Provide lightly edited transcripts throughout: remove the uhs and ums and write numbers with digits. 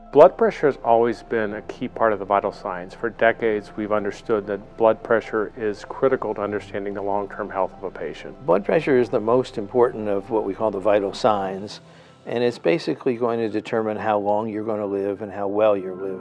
Blood pressure has always been a key part of the vital signs. For decades, we've understood that blood pressure is critical to understanding the long-term health of a patient. Blood pressure is the most important of what we call the vital signs, and it's basically going to determine how long you're going to live and how well you live.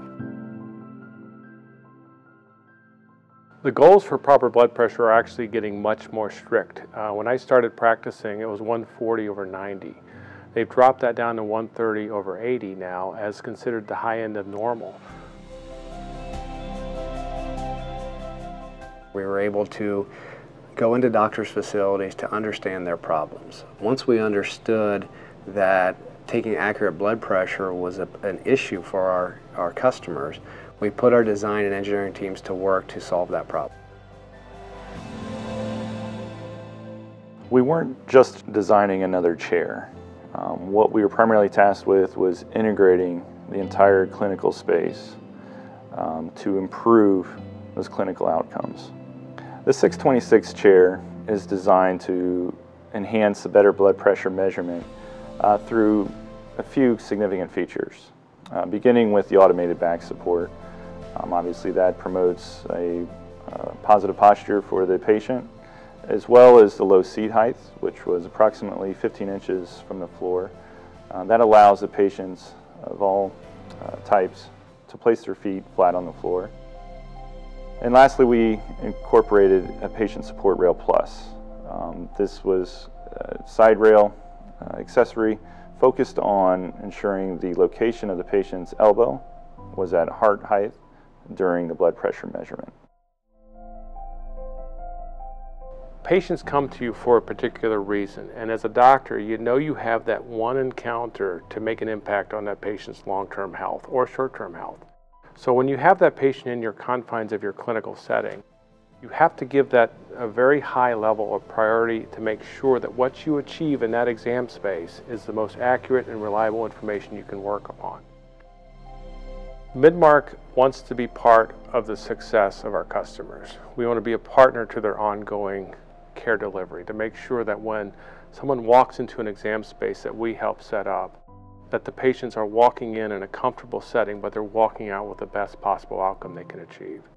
The goals for proper blood pressure are actually getting much more strict. When I started practicing, it was 140/90. They've dropped that down to 130/80 now as considered the high end of normal. We were able to go into doctors' facilities to understand their problems. Once we understood that taking accurate blood pressure was an issue for our customers, we put our design and engineering teams to work to solve that problem. We weren't just designing another chair. What we were primarily tasked with was integrating the entire clinical space to improve those clinical outcomes. The 626 chair is designed to enhance the better blood pressure measurement through a few significant features, beginning with the automated back support. Obviously that promotes a positive posture for the patient, as well as the low seat height, which was approximately 15 inches from the floor. That allows the patients of all types to place their feet flat on the floor. And lastly, we incorporated a patient support rail plus. This was a side rail accessory focused on ensuring the location of the patient's elbow was at heart height during the blood pressure measurement. Patients come to you for a particular reason, and as a doctor, you know you have that one encounter to make an impact on that patient's long-term health or short-term health. So when you have that patient in your confines of your clinical setting, you have to give that a very high level of priority to make sure that what you achieve in that exam space is the most accurate and reliable information you can work upon. Midmark wants to be part of the success of our customers. We want to be a partner to their ongoing care delivery to make sure that when someone walks into an exam space that we help set up, that the patients are walking in a comfortable setting, but they're walking out with the best possible outcome they can achieve.